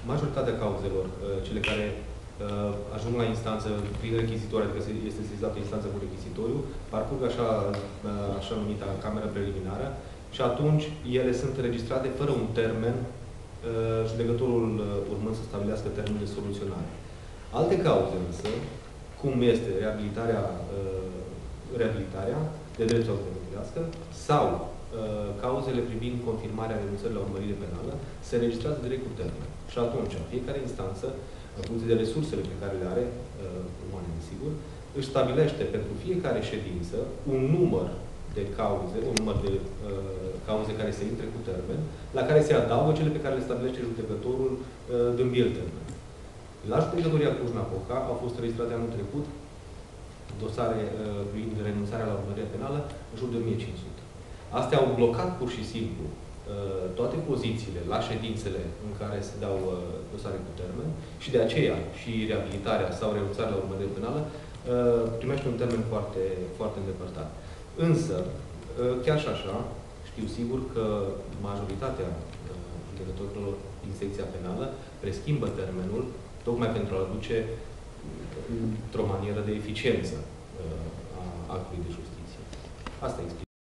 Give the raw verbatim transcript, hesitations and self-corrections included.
majoritatea cauzelor, cele care ajung la instanță prin rechizitoriu, adică este sesizată instanță cu rechizitoriu, parcurg așa, așa numita cameră preliminară și atunci ele sunt înregistrate fără un termen, judecătorul urmând să stabilească termenul de soluționare. Alte cauze însă, cum este reabilitarea, reabilitarea de drept sau de sau cauzele privind confirmarea renunțării la urmărire penală, se înregistrează direct cu termen. Și atunci, fiecare instanță, în funcție de resursele pe care le are, umane, desigur, își stabilește pentru fiecare ședință un număr de cauze, un număr de uh, cauze care se intre cu termen, la care se adaugă cele pe care le stabilește judecătorul uh, dând el termen. La judecătoria Cluj-Napoca au fost înregistrate anul trecut dosare uh, privind renunțarea la urmărire penală în jur de o mie cinci sute. Astea au blocat pur și simplu uh, toate pozițiile la ședințele în care se dau uh, dosare cu termen și de aceea și reabilitarea sau renunțarea la urmărire penală uh, primește un termen foarte, foarte îndepărtat. Însă, uh, chiar și așa, știu sigur că majoritatea uh, judecătorilor din secția penală preschimbă termenul tocmai pentru a aduce într-o manieră de eficiență uh, a actului de justiție. Asta explică.